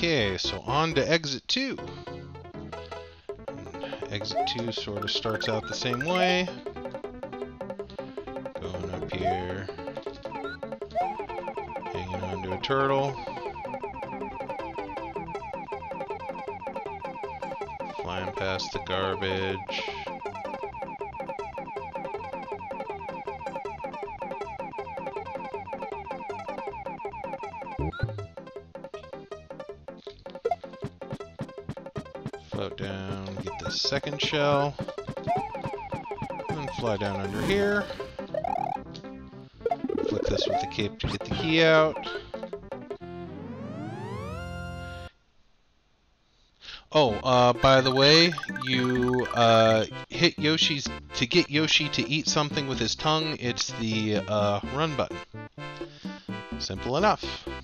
Okay, so on to exit 2. Exit 2 sort of starts out the same way. Going up here, hanging onto a turtle, flying past the garbage. Float down, get the second shell, and fly down under here. Flick this with the cape to get the key out. Oh, by the way, you hit Yoshi's to get Yoshi to eat something with his tongue. It's the run button. Simple enough.